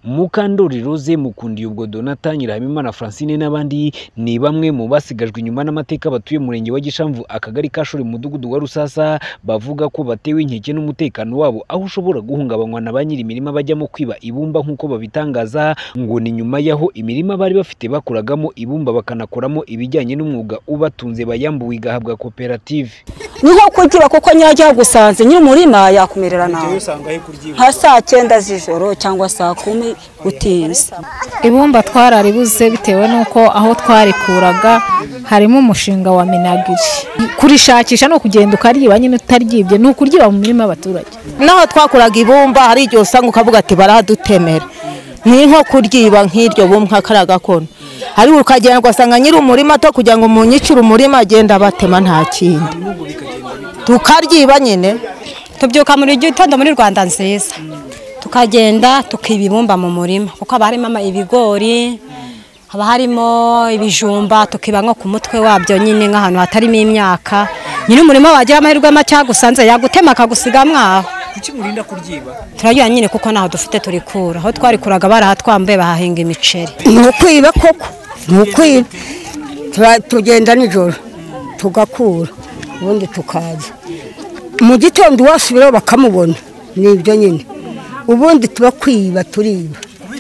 Mukandori Rose, Mukundiyubwo Donathan, Nyirahabimana Francine n'abandi ni bamwe mu basigajwe inyuma n'amateka batuye murenge wa Gishamvu akagari ka Shore mudugudu wa Rusasa bavuga ko batewe inkeke n'umutekano wabo aho ushobora guhungabanywa na ba nyiri imirima bajyamo kwiba ibumba nk'uko babitangaza ngo ni nyuma yaho imirima bari bafite bakoragamo ibumba bakanakoramo ibijyanye n'umwuga ubatunze bayambuwe igahabwa koperative. Niho kugira kuko nyajya gusanze nyiri umurima yakumerera nawe nka saa 9 z'ijoro cyangwa saa 10 utinze. Ibumba twararibuze bitewe nuko aho twarikuraga harimo umushinga wa minagiri kurishakisha no kugenda ukariba nyine utaryibye no kuryiba mu mirima abaturage. Naho twakuraga ibumba hari igihe usanga ukavuga ati baradutemera ni nko kuryiba nk'iryo bumwe karaga kono hari ukagenda ugasanga nyiri umurima to kugira ngo munyicire umurima agenda batema nta kindi tukaryiba nyine. Tubyuka muri gitondo muri Rwanda nziza tukagenda tukibibumba mu murima kuko abarimo ibigori haba harimo ibijumba tukiba nko ku mutwe wabyo nyine nk'ahantu hatarimo imyaka nyine umurima wagira amahirwe make gusanze yagutema akagusiga mwaho. Kuki murinda kuryiba? Turajya nyine kuko naho dufite turikura aho twarikuraga barahatwambaye bahahinga imiceri. Ni ukwiba koko ni ukwiba tugenda nijoro tugakura ubundi tukaza mu gitondo wasubiraho bakamubona nibyo nyine ubundi tuba kwiba turiba.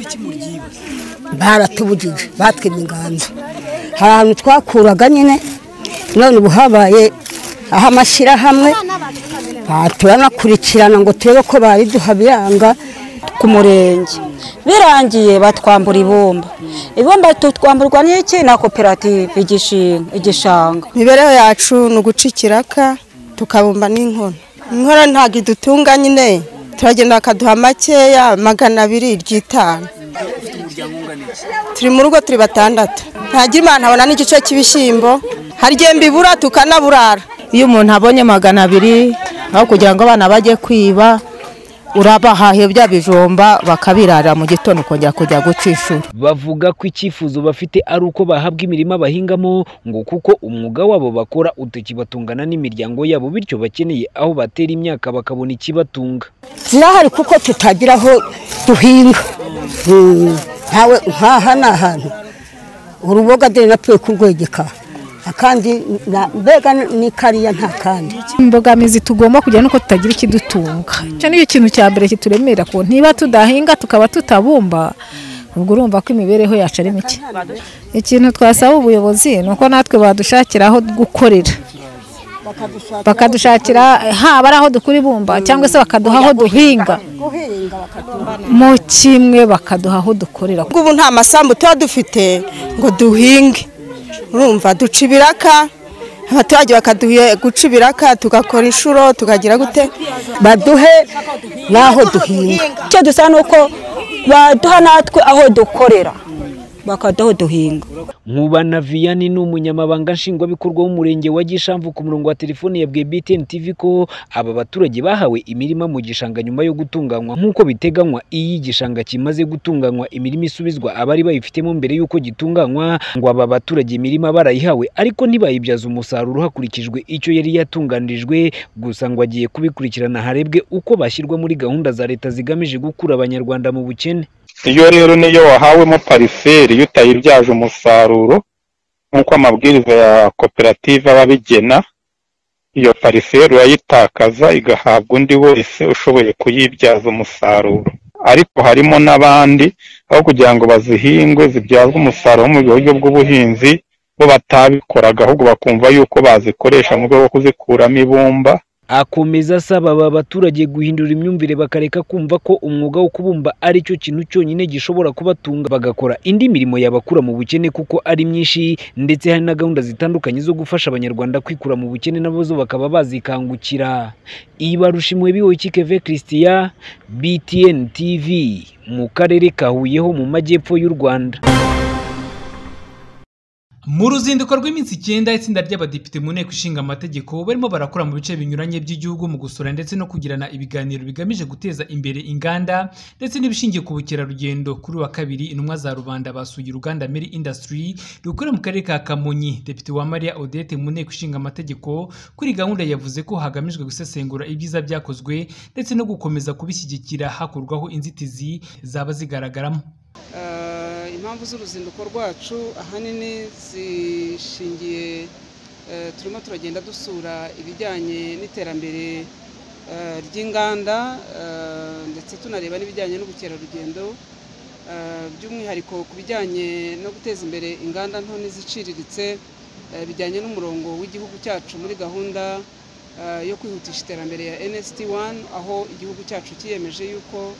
Baratubujije batwimye inganzo hari ahantu twakuraga nyine none ubu habaye aho amashyirahamwe turanakurikirana ngo turebe ko bariduha biranga ku murenge birangiye batwambura ibumba tutwamburwa n'iki na koperative igishanga. Imibereho yacu ni uguca ikiraka tukabumba n'inkono ntabwo idutunga nyine turagenda bakaduha makeya 250. Turi mu rugo turi 6 ntagira Imana abona n'igice cy'ibishyimbo hari igihe mbibura tukanaburara. Iyo umuntu abonye 200 aho kugira ngo abana bajye kwiba urabahahe bya bijomba bakabirara mu gitondo kongera kujya gucishura. Bavuga ko icyifuzo bafite ari uko bahabwa imirima bahingamo ngo kuko umwuga wabo bakora utakibatungana n'imiryango yabo bityo bakeneye aho batera imyaka bakabona ikibatunga. Zirahari kuko tutagira aho duhinga ntawe nkaha n'ahantu uruboga dore napfuye kurwegeka akandi mbega ni kariya nta kandi. Imbogamizi tugomba kujya nuko tutagira ikidutunga cyo niyo kintu cya mbere kituremera ko ntiba tudahinga tukaba tutabumba ubwo urumva ko imibereho yacu ari mike. Ikintu twasaba ubuyobozi nuko natwe badushakira aho gukorera bakadushakira haba aho dukura ibumba cyangwa se bakaduha aho duhinga mu kimwe bakaduha aho dukorera. Ubu nta masambu tuba dufite ngo duhinge urumva duca ibiraka abaturage bakaduha guca ibiraka tugakora inshuro tukagira gute baduhe naho duhinga. Icyo dusa nuko baduha natwe aho dukorera bakaduha duhinga. Nkubana Vianney ni umunyamabanga nshingwabikorwa w'umurenge wa Gishamvu ku murongo wa telefone yabwiye BTN TV ko aba baturage bahawe imirima mu gishanga nyuma yo gutunganywa nk'uko biteganywa. Iyi gishanga kimaze gutunganywa imirima isubizwa abari bayifitemo mbere y'uko gitunganywa ngo aba baturage imirima barayihawe ariko ntibayibyaza umusaruro hakurikijwe icyo yari yatunganirijwe gusa ngo agiye kubikurikirana harebwe uko bashyirwa muri gahunda za leta zigamije gukura abanyarwanda mu bukene. Iyo rero niyo wahawemo pariferi iyo utayibyaje umusaruro nk'uko amabwiriza ya koperative ababigena iyo pariferi urayitakaza igahabwa undi wese ushoboye kuyibyaza umusaruro. Ariko harimo n'abandi aho kugira ngo bazihingwe zibyazwe umusaruro mu buryo bw'ubuhinzi bo batabikoraga ahubwo bakumva yuko bazikoresha mu rwego rwo kuzikuramo ibumba. Akomeza asaba aba baturage guhindura imyumvire bakareka kumva ko umwuga wo kubumba ari cyo kintu cyonyine gishobora kubatunga bagakora indi mirimo yabakura mu bukene kuko ari myinshi ndetse hari na gahunda zitandukanye zo gufasha abanyarwanda kwikura mu bukene nabo zo bakaba bazikangukira. Ibarushimwe Bihoyiki Keve Christian, BTN TV mu karere ka Huye ho mu majyepfo y'u Rwanda. Mu ruzinduko rw'iminsi 9 itsinda ry'abadepite mu nteko ishinga amategeko barimo barakora mu bice binyuranye by'igihugu mu gusura ndetse no kugirana ibiganiro bigamije guteza imbere inganda ndetse n'ibishingiye ku bukerarugendo. Kuri wa kabiri intumwa za rubanda basuye uruganda Mary Industry rukorera mu karere ka Kamonyi. Depite wa Maria Odette mu nteko ishinga amategeko kuri gahunda yavuze ko hagamijwe gusesengura ibyiza byakozwe ndetse no gukomeza kubishyigikira hakurwaho inzitizi zaba zigaragaramo. Impamvu z'uruzinduko rwacu ahanini zishingiye turimo turagenda dusura ibijyanye n'iterambere ry'inganda ndetse tunareba n'ibijyanye n'ubukerarugendo by'umwihariko ku bijyanye no guteza imbere inganda nto n'iziciriritse bijyanye n'umurongo w'igihugu cyacu muri gahunda yo kwihutisha iterambere ya NST1 aho igihugu cyacu kiyemeje yuko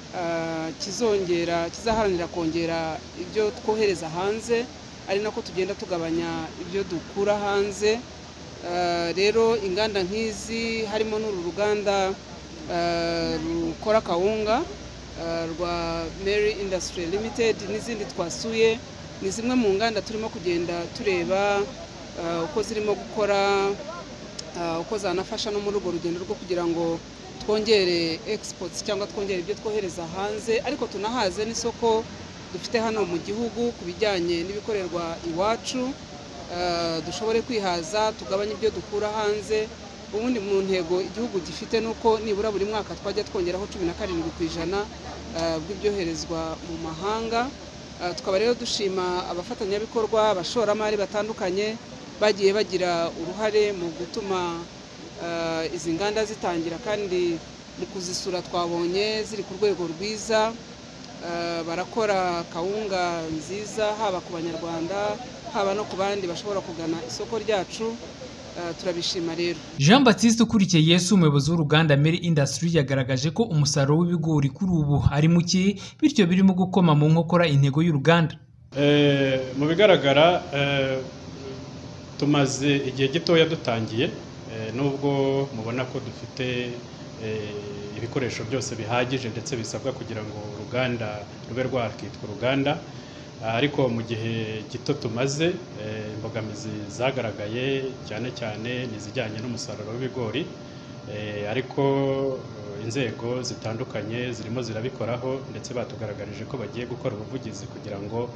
kizaharanira kongera ibyo twohereza hanze ari nako tugenda tugabanya ibyo dukura hanze. Rero inganda nk'izi harimo n'uru ruganda rukora kawunga rwa Mary Industry Limited n'izindi twasuye ni zimwe mu nganda turimo kugenda tureba uko zirimo gukora uko zanafasha no muri urwo rugendo rwo kugira ngo twongere exports cyangwa twongere ibyo twohereza hanze ariko tunahaze n'isoko dufite hano mu gihugu ku bijyanye n'ibikorerwa iwacu dushobore kwihaza tugabanye ibyo dukura hanze. Ubundi mu ntego igihugu gifite nuko nibura buri mwaka twajya twongeraho 17% bw'ibyoherezwa mu mahanga. Tukaba rero dushima abafatanyabikorwa abashoramari batandukanye bagiye bagira uruhare mu gutuma izi nganda zitangira kandi mu kuzisura twabonye ziri ku rwego rwiza. Barakora kawunga nziza haba ku banyarwanda haba no ku bandi bashobora kugana isoko ryacu. Turabishima rero. Jean Baptiste ukurikiye Yesu umuyobozi w'uruganda Mary Industry yagaragaje ko umusaruro w'ibigori kuri ubu ari muke bityo birimo gukoma mu nkokora intego y'uruganda. Mu bigaragara tumaze igihe gitoya dutangiye nubwo mubona ko dufite ibikoresho byose bihagije ndetse bisabwa kugira ngo uruganda rube rwakitwa uruganda ariko mu gihe gito tumaze imbogamizi zagaragaye cyane cyane nizijyanye n'umusaruro w'ibigori ariko inzego zitandukanye zirimo zirabikoraho ndetse batugaragarije ko bagiye gukora ubuvugizi kugira ngo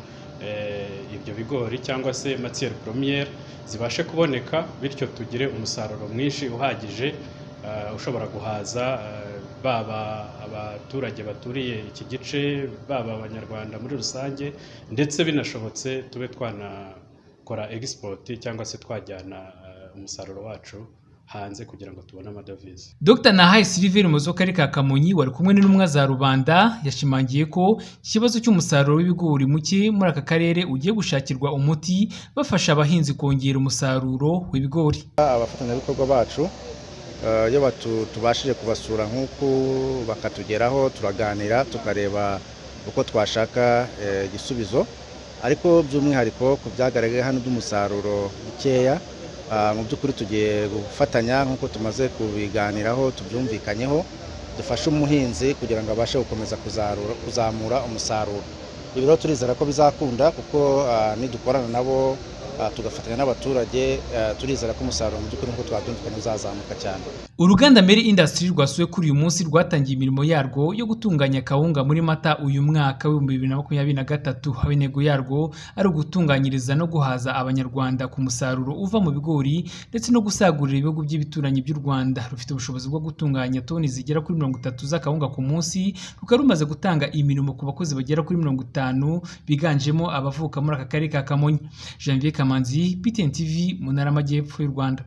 ibyo bigori cyangwa se matière première zibashe kuboneka bityo tugire umusaruro mwinshi uhagije ushobora guhaza baba abaturage baturiye iki gice baba abanyarwanda muri rusange ndetse binashobotse tube twanakora export cyangwa se twajyana umusaruro wacu hanze kugira ngo tubone amadovize. Dr. Nahaye Sylvain mu karere ka Kamonyi wari kumwe n'intumwa za rubanda yashimangiye ko ikibazo cy'umusaruro w'ibigori muke muri aka karere ugiye gushakirwa umuti bafasha abahinzi kongera umusaruro w'ibigori. Abafatanyabikorwa bacu iyo tubashije kubasura nk'uko bakatugeraho turaganira tukareba uko twashaka igisubizo ariko by'umwihariko ku byagaragaye hano by'umusaruro mukeya mu by'ukuri tugiye gufatanya nk'uko tumaze kubiganiraho tubyumvikanyeho dufashe umuhinzi kugira ngo abashe gukomeza kuzamura umusaruro. Ibi rero turizera ko bizakunda kuko nidukorana nabo tugafatanya n'abaturage turizera ko umusaruro mu by'ukuri nk'uko twabyumvikanye uzazamuka cyane. Uruganda Mary Industry rwasuye kuri uyu munsi rwatangiye imirimo yarwo yo gutunganya kawunga muri Mata uyu mwaka wa 2023 aho intego yarwo ari ugutunganyiriza no guhaza abanyarwanda ku musaruro uva mu bigori ndetse no gusagurira ibihugu by'ibituranyi by'u Rwanda. Rufite ubushobozi bwo gutunganya toni zigera kuri 30 z'akawunga ku munsi rukaba rumaze gutanga imirimo ku bakozi bagera kuri 50 biganjemo abavuka muri aka karere ka Kamonyi. Janvier Kamanzi, BTN TV, mu ntara y'Amajyepfo y'u Rwanda.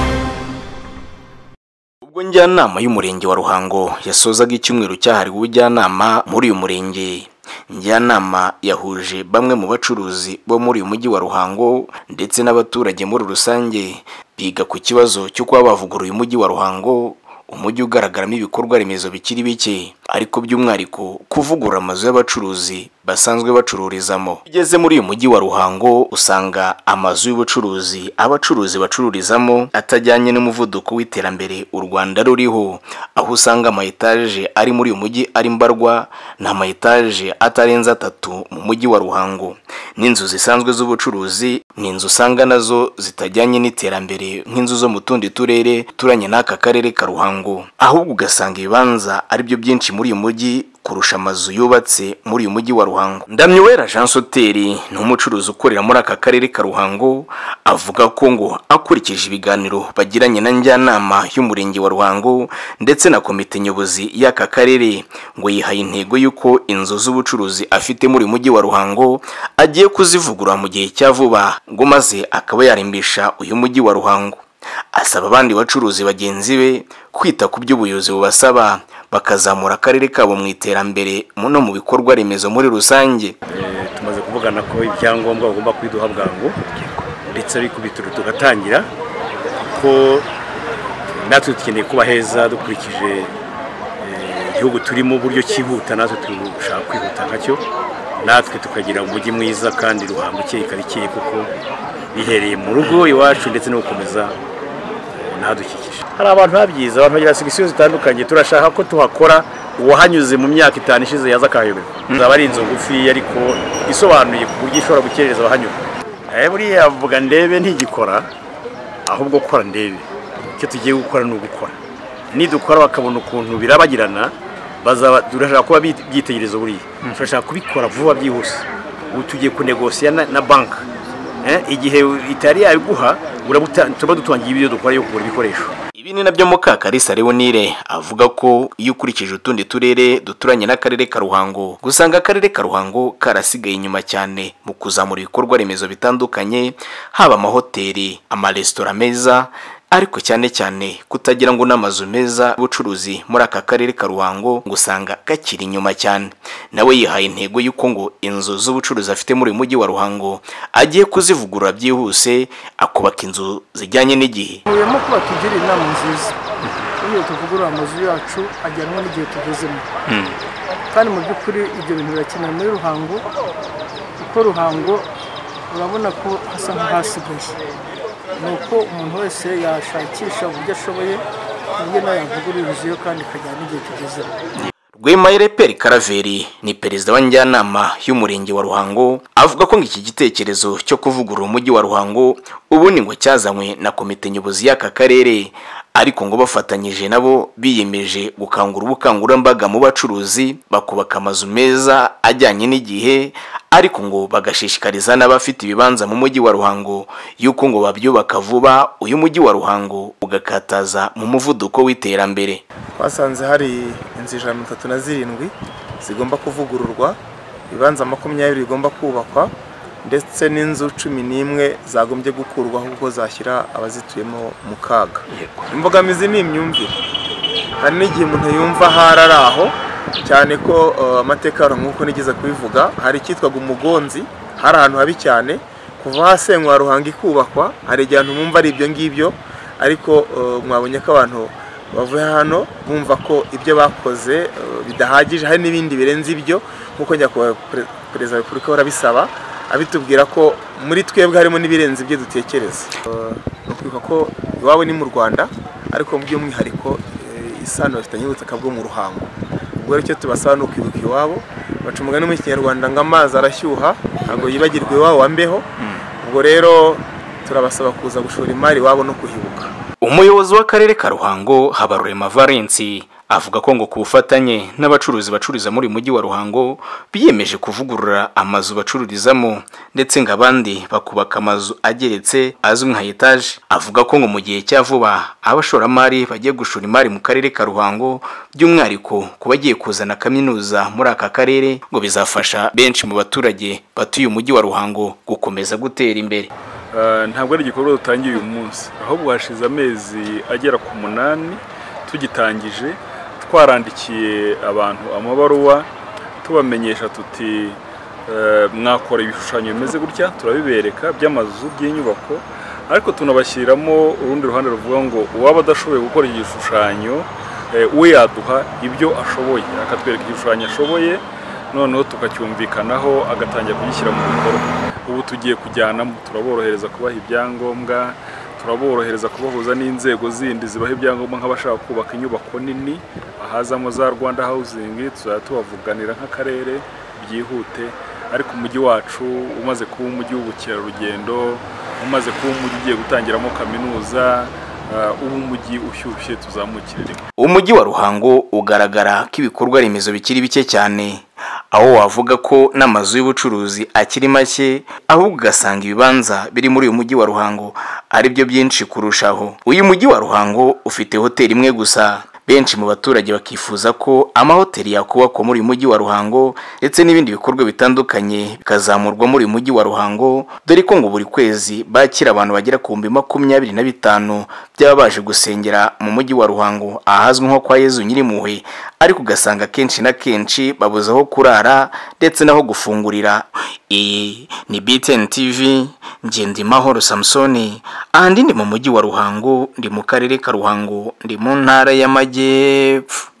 Ubwo njyanama y'umurenge wa Ruhango yasozaga icyumweru cyahariwe ubujyanama muri uyu murenge. Njyanama yahuje bamwe mu bacuruzi bo muri uyu mujyi wa Ruhango ndetse n'abaturage muri rusange biga ku kibazo cyo kuba bavuguruye umujyi wa Ruhango, umujyi ugaragaramo ibikorwa remezo bikiri bike. ariko by'umwihariko kuvugurura amazu y'abacuruzi basanzwe bacururizamo. Ugeze muri uyu mujyi wa Ruhango usanga amazu y'ubucuruzi abacuruzi bacururizamo atajyanye n'umuvuduko w'iterambere u Rwanda ruriho, aho usanga ama etaje ari muri uyu mujyi ari mbarwa n'ama etaje atarenza 3 mu mujyi wa Ruhango. N'inzu zisanzwe z'ubucuruzi ni inzu usanga nazo zitajyanye n'iterambere nk'inzu zo mu tundi turere turanye n'aka karere ka Ruhango, ahubwo ugasanga ibibanza ari byo byinshi muri uyu mujyi kurusha amazu yubatse muri uyu mujyi wa Ruhango. Ndamyuwera Jean Soteri ni umucuruzi ukorera muri aka karere ka Ruhango, avuga ko ngo akurikije ibiganiro bagiranye na njyanama y'umurenge wa Ruhango ndetse na komite nyobozi y'aka karere, ngo yihaye intego y'uko inzu z'ubucuruzi afite muri uyu mujyi wa Ruhango agiye kuzivugurura mu gihe cya vuba, ngo maze akaba yarimbisha uyu mujyi wa Ruhango. Asaba abandi bacuruzi bagenzi be kwita ku by'ubuyobozi bubasaba bakazamura akarere kabo mu iterambere no mu bikorwa remezo muri rusange. Tumaze kuvugana ko ibyangombwa bagomba kwiduha bwangu ndetse ari kubituru tugatangira ko natwe dukeneye kuba heza dukurikije igihugu turimo uburyo cyihuta, natwe turashaka kwihuta nkacyo, natwe tukagira umujyi mwiza kandi Ruhango ikeye kuko bihereye mu rugo iwacu ndetse no gukomeza n'ahadukikije. Hari abantu babyiza, abantu bagira segisiyo zitandukanye, turashaka ko tuhakora uwahanyuze mu myaka 5 ishize yaza akayoberwa. Zaba ari inzu ngufi ariko isobanuye ku buryo ishobora gukereza abahanyura. Buriya avuga ndebe ntigikora, ahubwo gukora ndebe. Icyo tugiye gukora ni ugukora. Nidukora bakabona ukuntu birabagirana, turashaka kuba byitegerezo buriya. Turashaka kubikora vuba byihuse. Ubu tugiye kunegosiya na banka. Igihe itari yabiguha tuba dutangiye ibyo dukora yo kugura ibikoresho. Ibi ni nabyo Mukakarisa Leonire avuga ko iyo ukurikije utundi turere duturanye n'akarere ka Ruhango, gusanga akarere ka Ruhango karasigaye inyuma cyane mu kuzamura ibikorwa remezo bitandukanye, haba amahoteli, amaresitora meza, ariko cyane cyane kutagira ngo n'amazu meza y'ubucuruzi muri aka karere ka Ruhango ngo usanga gakiri inyuma cyane. Nawe yihaye intego y'uko ngo inzu z'ubucuruzi afite muri uyu mujyi wa Ruhango agiye kuzivugurura byihuse, akubaka inzu zijyanye n'igihe. Muyemo kuba tugira inama nziza iyo tuvugurura amazu yacu ajyanwa n'igihe tugezemo, kandi mu by'ukuri ibyo bintu birakenewe muri Ruhango kuko Ruhango urabona ko hasa nk'ahasigaye. Nuko umuntu wese yashakisha uburyo ashoboye uburyo nawe yavugurura inzu yo kandi ikajyana n'igihe tugezemo. Rwemayire Peri Karaveri ni perezida wa njyanama y'umurenge wa Ruhango, avuga ko iki gitekerezo cyo kuvugurura umujyi wa Ruhango ubundi ngo cyazanywe na komite nyobozi y'aka karere, ariko ngo bafatanyije nabo biyemeje gukangura ubukangurambaga mu bacuruzi bakubaka amazu meza ajyanye n'igihe, ariko ngo bagashishikariza n'abafite ibibanza mu mujyi wa Ruhango yuko ngo babyubaka vuba uyu mujyi wa Ruhango ugakataza mu muvuduko w'iterambere. Twasanze hari inzu 137 zigomba kuvugururwa, ibibanza 20 bigomba kubakwa ndetse n'inzu 11 zagombye gukurwaho kuko zashyira abazituyemo mu kaga. Imbogamizi ni imyumvire, hari n'igihe umuntu yumva hararaho cyane ko amateka nk'uko nigeze kubivuga, hari cyitwaga umugonzi, hari ahantu habi cyane kuva hasenywa Ruhango ikubakwa, hari igihe abantu bumva ari ibyo ngibyo, ariko mwabonye ko abantu bavuye hano bumva ko ibyo bakoze bidahagije, hari n'ibindi birenze ibyo nkuko nyakubahwa perezida wa Repubulika barabisaba, abitubwira ko muri twebwe harimo n'ibirenze ibyo dutekereza. Nukwibuka ko iwabo ni mu Rwanda, ariko mu by'umwihariko isano bafitanye ubutaka bwo mu Ruhango. Ubwo icyo tubasaba no kwibuka iwabo, baca umugani mu Kinyarwanda ngo amazi arashyuha ntabwo yibagirwa iwabo wambeho. Ubwo rero turabasaba kuza gushora imari iwabo no kuhibuka. Umuyobozi w'akarere ka Ruhango Habarurema Valence avuga ko ngo ku bufatanye n'abacuruzi bacururiza muri mujyi wa Ruhango biyemeje kuvugurura amazu bacururizamo ndetse ngo abandi bakubaka amazu ageretse azwi nka etage. Avuga ko ngo mu gihe cya vuba abashoramari bagiye gushora imari mu karere ka Ruhango, by'umwihariko ku bagiye kuzana kaminuza muri aka karere, ngo bizafasha benshi mu baturage batuye umujyi wa Ruhango gukomeza gutera imbere. Ntabwo ari igikorwa dutangiye uyu munsi, ahubwo hashize amezi agera ku 8 tugitangije, twarandikiye abantu amabaruwa tubamenyesha tuti mwakora ibishushanyo bimeze gutya, turabibereka by'amazu by'inyubako, ariko tunabashyiramo urundi ruhande ruvuga ngo uwaba adashoboye gukora igishushanyo we yaduha ibyo ashoboye, akatwereka igishushanyo ashoboye, noneho tukacyumvikanaho agatangira kugishyira mu bikorwa. Ubu tugiye kujyana, turaborohereza kubaha ibyangombwa, turaborohereza kubahuza n'inzego zindi zibaha ibyangombwa nk'abashaka kubaka inyubako nini, ahazamo za Rwanda Housing, tuzajya tubavuganira nk'akarere byihute. Ariko umujyi wacu umaze kuba umujyi w'ubukerarugendo, umaze kuba umujyi ugiye gutangiramo kaminuza, ubu umujyi ushyushye tuzamukire. Umujyi wa Ruhango ugaragara ko ibikorwa remezo bikiri bike cyane, aho wavuga ko n'amazu y'ubucuruzi akiri make, ahubwo ugasanga ibibanza biri muri uyu mujyi wa Ruhango ari byo byinshi kurushaho. Uyu mujyi wa Ruhango ufite hoteli imwe gusa. Benshi mu baturage bakifuza ko amahoteli yakubakwa muri uyu mujyi wa Ruhango ndetse n'ibindi bikorwa bitandukanye bikazamurwa muri uyu mujyi wa Ruhango, dore ko ngo buri kwezi bakira abantu bagera ku 25 byaba baje gusengera mu mujyi wa Ruhango ahazwi nko kwa Yezu Nyirimpuhwe, ariko ugasanga kenshi na kenshi babuze aho kurara ndetse naho gufungurira. Iyi ni BTN TV, Ngendimahoro Samsoni, ahandi ndi mu mujyi wa Ruhango, ndi mu karere ka Ruhango, ndi mu ntara y'Amajyepfo.